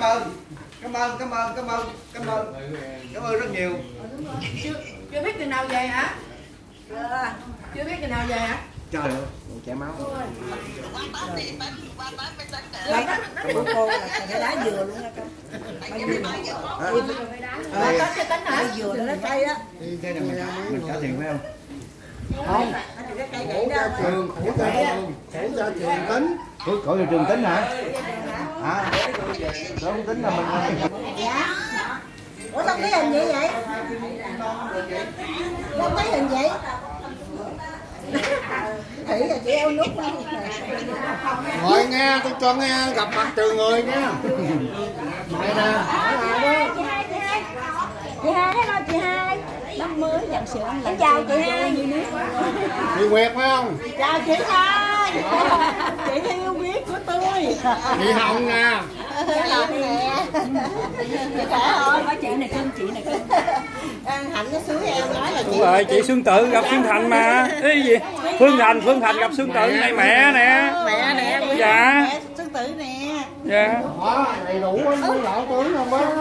Cảm ơn rất nhiều. Chưa biết chừng nào về hả? Chưa biết chừng nào về hả? Trời ơi, chảy máu. Cô là phải đá dừa luôn nha con. Tết cho tính hả? Dừa nó cây á. Cái này mình trả tiền phải không? Không. Cái cây gãy đó. Khổ cho trường tính. Khổ cho trường tính hả? Hả? Không tính là mình. Dạ. Ủa sao thấy hình vậy vậy? Không thấy hình vậy? Thủy là chị eo nút đó. Ngồi nghe, tôi cho nghe gặp mặt từ người nha. Mày nè. Chị Hai, hello chị Hai. Năm mới dặn sữa anh. Em chào chị Hai. Chị Nguyệt phải không? Chào chị Hai. Chị yêu biết của tôi. Chị Hồng nè. Hồng nè. Chị khỏe không? Có chị này cưng. Hạnh nó xuống em nói là chị. Đúng rồi, chị Xuân Tự gặp Xuân Thành mà. Cái gì? Phương Thành gặp Xuân Tự này mẹ nè. Mẹ nè. Dạ. Mẹ Xuân Tự nè. Dạ. Đó, đầy đủ anh lão tướng không bác?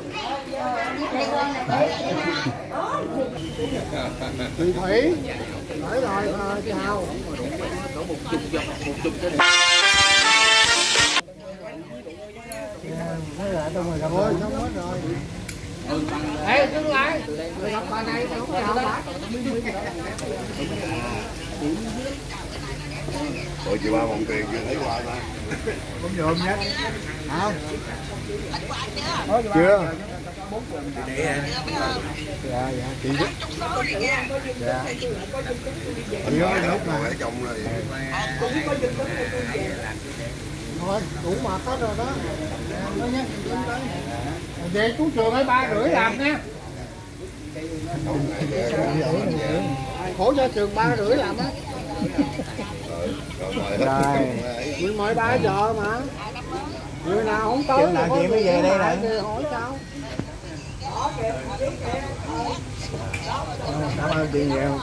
Chị Thủy. Nói rồi, chào. Một chục cái này. Rồi, xong hết rồi. Ê, đứng lại. Gặp bà này, không chào bác. Ủa chị ba mong tiền chưa thấy qua ta? Cũng dùm nhé. Hả? Chưa? Dạ. Chị giúp. Dạ. Chị ơi, lúc nào lấy chồng rồi. Thôi, đủ mặt hết rồi đó. Về chú trường ấy 3,5 làm nha. Khổ cho trường 3,5 làm á. Rồi mời 3 giờ mà. Người nào không tới nào chị mới về đây nè. Hỏi sao? Cảm ơn chị nhiều.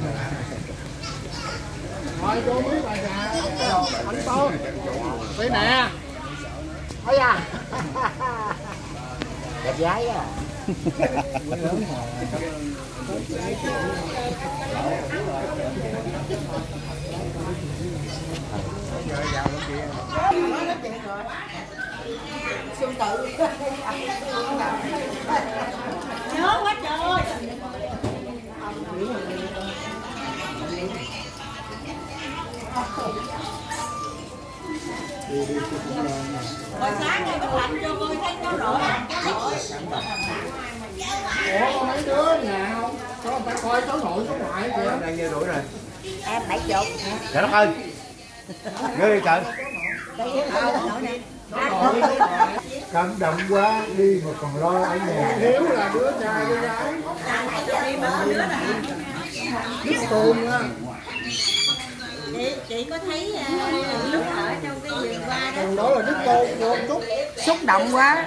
Thôi cô biết bài nhà anh Tôn. Đây nè. Thấy à? Đẹp gái á. Xuân Tự. Nhớ quá trời ơi. Hồi sáng này có lạnh cho tôi thấy nó rõ. Ủa mấy đứa nhà không? Có người ta coi cháu nội cháu ngoại kìa. Đang nhiêu tuổi rồi? Em 70. Trời đất ơi. Ghê đi trời. Cảm động quá đi mà còn lo ở nhà. Hiếu là đứa trai đứa gái. Đức Tôn á. Chị có thấy lúc ở trong cái vườn hoa đó. Đó là Đức Tôn vô chút. Xúc động quá.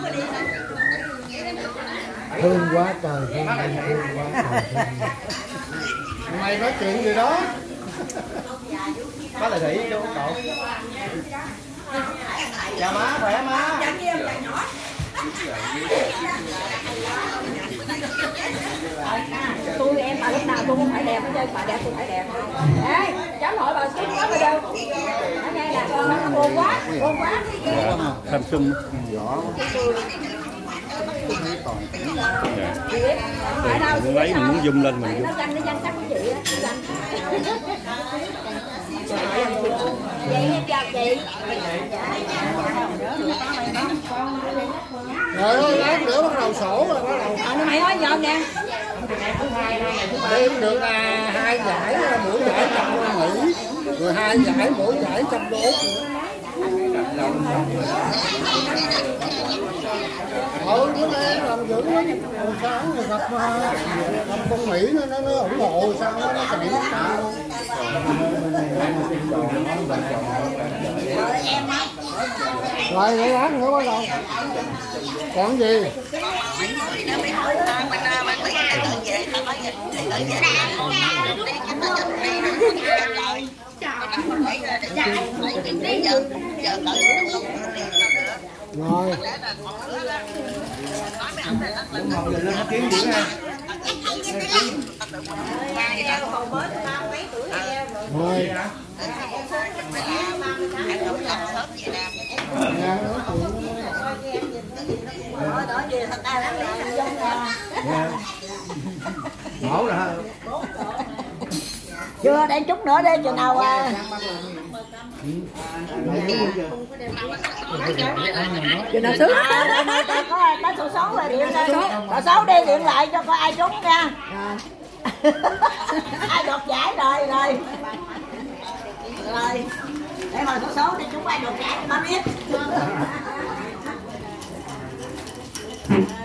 Thương quá trời, thương quá trời. Mày nói chuyện gì đó? Má là Thủy chú cậu. Chào má, khỏe má. Tôi em bà lúc nào tôi cũng phải đẹp hết trơn, bà đẹp tôi phải đẹp. Ê, cháu nội bà xinh quá rồi đâu. Ở đây là con buồn quá. Thanh xuân. Muốn lấy mình muốn zoom lên mình zoom. Nó danh sách của chị á. Vậy em chào chị. Rồi ơi, lát nữa bắt đầu sổ rồi bắt đầu. Nó mày nói nhôm nè. Đêm được 2 giải, mỗi giải 100 Mỹ, rồi 2 giải, mỗi giải 100 đô. Bữa nay làm dữ lắm. Hồi sáng rồi gặp con Mỹ nó ủng hộ sao nó chạy rồi để lát nữa bắt đầu. Còn gì? Rồi. Đúng rồi, giờ lên kiếm dữ ha. Rồi. Mổ rồi ha. Chưa, để chút nữa đi, chừng nào chừng nào xuống có số số rồi điện ra số số đi điện lại cho coi ai trúng nha. Ai đoạt giải rồi để hồi số số đi, chúng ai đoạt giải cho ba biết.